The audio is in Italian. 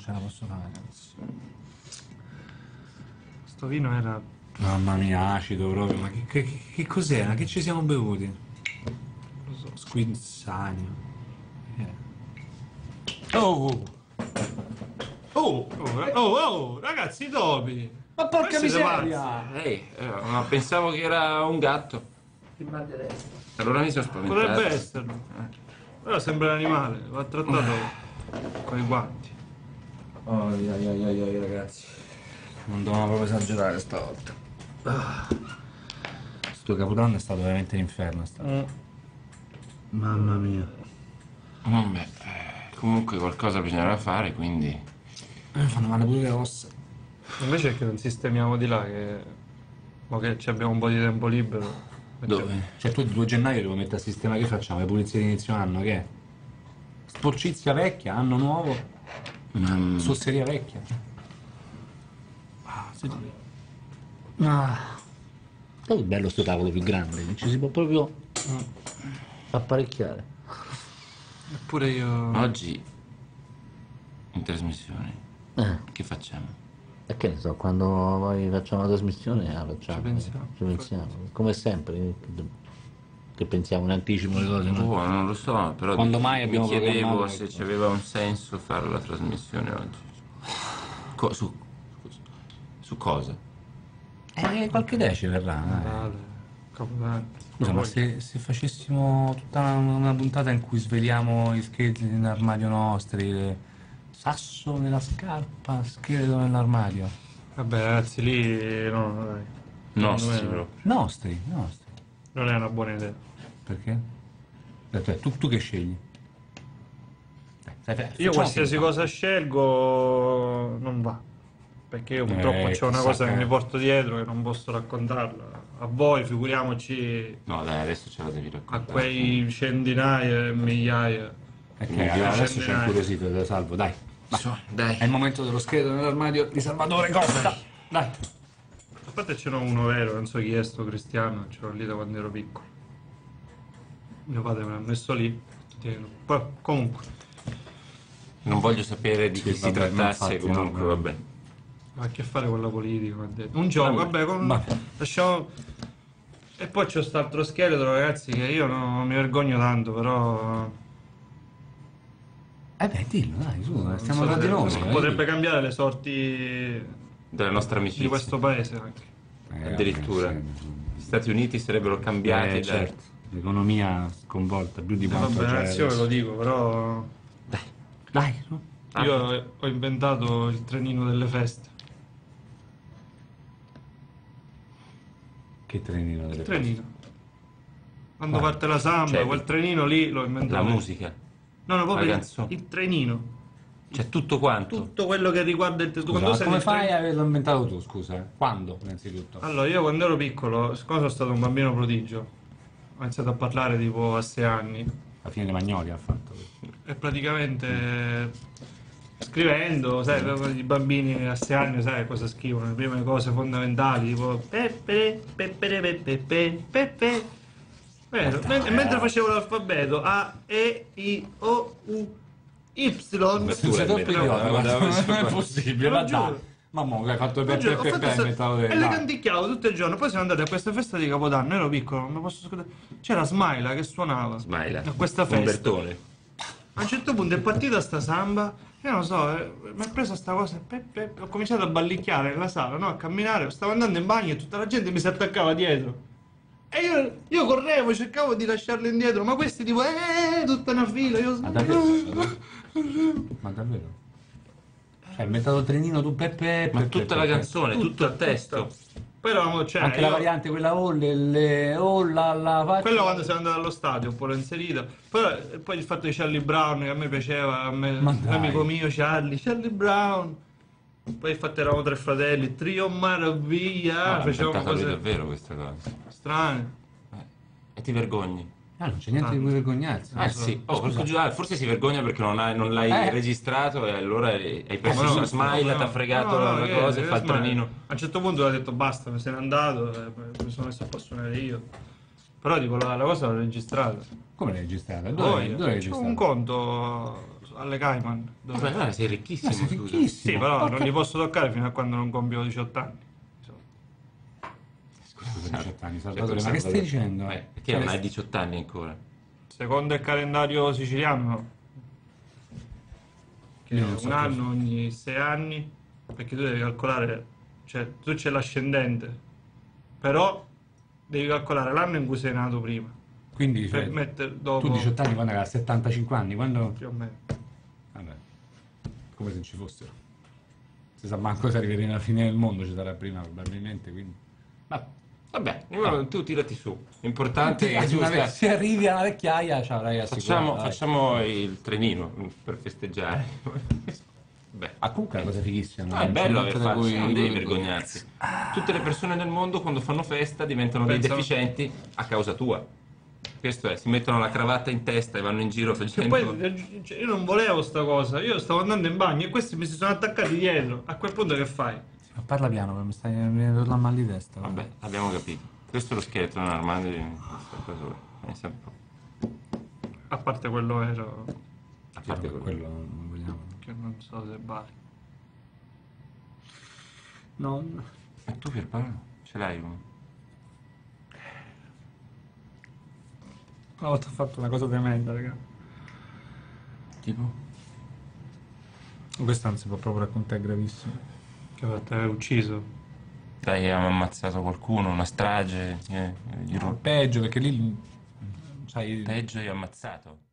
ce la posso fare, cazzo. Sto vino era... Mamma mia, acido proprio, ma che cos'era? Che ci siamo bevuti? lo so. Squinzanio. Oh! Oh! Ragazzi, i topi! Ma porca Questi siete miseria! Ma pensavo che era un gatto. Ti manderesti. Allora mi sono spaventato. Potrebbe esserlo. Però sembra un animale, va trattato con i guanti. Oh, ragazzi. Non dovevamo proprio esagerare stavolta. Sto capodanno è stato veramente l'inferno. Mamma mia. Vabbè, comunque qualcosa bisognerà fare, quindi... Mi fanno male pure le ossa. Invece è che non sistemiamo di là, che... Ma che abbiamo un po' di tempo libero. Dove? Cioè tu il 2 gennaio devo mettere a sistema, che facciamo? Le pulizie di inizio anno, che è? Sporcizia vecchia, anno nuovo, sosseria vecchia. È bello sto tavolo più grande, ci si può proprio apparecchiare. Eppure io... Oggi, in trasmissione, che facciamo? E che ne so, quando poi facciamo la trasmissione la facciamo. Ci pensiamo. Come sempre, che pensiamo in anticipo le cose, no? Non lo so, però Quando mai abbiamo mi chiedevo programmato, se ecco. ci aveva un senso fare la trasmissione oggi. Su cosa? Qualche idea ci verrà. Natale, Capodanno. Scusa, ma se facessimo tutta una puntata in cui sveliamo i scheletri nell'armadio nostri, sasso nella scarpa, scheletro nell'armadio. Vabbè ragazzi, lì no, dai. Nostri Secondo me proprio. Nostri. non è una buona idea. Perché? Aspetta, tu che scegli? Io qualsiasi cosa scelgo non va. Perché io purtroppo c'ho una chissà cosa che che- mi porto dietro che non posso raccontarla. A voi, figuriamoci No, dai, adesso ce la devi a raccontare. quei centinaia e migliaia. Adesso c'è incuriosito, te lo salvo, dai. Dai. È il momento dello scheletro nell'armadio di Salvatore Costa. Dai. A parte ce n'ho uno vero, non so chi è sto cristiano, ce l'ho lì da quando ero piccolo. Mio padre me l'ha messo lì. Tienilo. Poi, comunque, Non voglio sapere di chi si vabbè, trattasse, infatti, comunque no. va bene. ha a che fare con la politica, mi ha detto. Un gioco, vabbè, Vabbè. lasciamo... E poi c'è quest'altro scheletro, ragazzi, che io non mi vergogno tanto, però... Beh, dillo, dai, su, non stiamo so tra se- di noi. potrebbe cambiare le sorti Della nostra amicizia. di questo paese anche. Addirittura. Gli Stati Uniti sarebbero cambiati da... certo. L'economia sconvolta più di quanto Vabbè, c'è ragazzi, io ve lo dico, però... Dai, su. Io ho inventato il trenino delle feste. Che trenino delle Il trenino. Quando Guarda, parte la samba, cioè, quel trenino lì l'ho inventato. La io. musica. No, no, proprio la il, canzone. il trenino. Cioè tutto quanto. Tutto quello che riguarda il Scusa, quando ma sei come nel fai trenino- a averlo inventato tu, scusa? Quando, innanzitutto? Allora, io quando ero piccolo, siccome sono stato un bambino prodigio, ho iniziato a parlare tipo a 6 anni. Alla fine le Magnolia ha fatto. E praticamente scrivendo, sai, i bambini a 6 anni, sai cosa scrivono? Le prime cose fondamentali, tipo pepe, pepe, pepe, pepe, pepe. Vero? Mentre facevo l'alfabeto A, E, I, O, U, Y. Sei troppo idiota, guarda, non è possibile, Te ma lo giuro. dai. Ma mo, che hai fatto Ho fatto hai inventato e le dai. canticchiavo tutto il giorno. Poi siamo andati a questa festa di Capodanno. Ero piccolo, non mi posso scordare. C'era Smaila che suonava Smaila. a questa festa. Umbertone. A un certo punto è partita sta samba. Io non so, mi ha preso sta cosa. Ho cominciato a ballicchiare nella sala, no? A camminare. Stavo andando in bagno e tutta la gente mi si attaccava dietro. E io correvo, cercavo di lasciarli indietro. Ma questi tipo, tutta una fila. Io... Ma davvero? Ma davvero? Cioè, hai inventato il trenino tu Peppe. Ma tutta la canzone, tutto il testo. Poi eravamo, cioè, Anche la variante quella la quello quando siamo andati allo stadio, un po' l'ho inserita. Poi il fatto di Charlie Brown che a me piaceva, Ma dai. l'amico mio Charlie Brown. Poi il fatto eravamo tre fratelli, Trio Maraviglia, facevamo Ho capito cose davvero questa cosa. strane. E ti vergogni? non c'è niente di cui vergognarsi. Sì. Forse si vergogna perché non l'hai registrato e allora hai preso no, una smile, ti ha fregato la cosa e fa il trenino. A un certo punto ho detto basta, me se n'è andato, mi sono messo a passare io. Però dico, la cosa l'ho registrata. Come l'hai registrata? Poi, Dove l'hai c'è un registrata? conto alle Cayman. Vabbè, allora sei ricchissimo, sei scusa. ricchissimo. Sì, però non li posso toccare fino a quando non compio 18 anni. Scusa, 18 anni, Cioè, Salvatore, tu ma che Salvatore- stai dicendo? Perché non hai 18 anni ancora? Secondo il calendario siciliano, che Io è non so un cosa. anno ogni 6 anni, perché tu devi calcolare, cioè tu c'è l'ascendente, però devi calcolare l'anno in cui sei nato prima, Quindi, cioè, per mettere tu dopo 18 anni quando era 75 anni, quando... più o meno. Vabbè, come se non ci fossero. Si sa manco se arriveremo alla fine del mondo, ci sarà prima probabilmente, quindi... Ma Vabbè, tu tirati su. L'importante è giusto. se arrivi alla vecchiaia, ci avrai assicurato. dai. Facciamo il trenino per festeggiare. Beh, Comunque è una cosa fighissima. no, no? è bello C'è aver niente da fatto, cui- non devi vergognarsi. Tutte le persone del mondo quando fanno festa diventano dei Pensano- deficienti a causa tua. Questo è, si mettono la cravatta in testa e vanno in giro E facendo... poi cioè, io non volevo sta cosa, io stavo andando in bagno e questi mi si sono attaccati dietro. A quel punto che fai? Ma parla piano, mi stai venendo la mal di testa. Vabbè, abbiamo capito. Questo è lo scheletro armadio di Salvatore. È sempre... A parte quello vero, A parte quello. quello non vogliamo. che non so se vale. Non... E tu Pierpaolo? Ce l'hai uno? Una volta ho fatto una cosa tremenda, raga. Tipo? Questo non si può proprio raccontare, è gravissimo. Che ho fatto, ucciso. Dai, abbiamo ammazzato qualcuno, una strage. No, peggio perché lì... Sai, Peggio e ammazzato.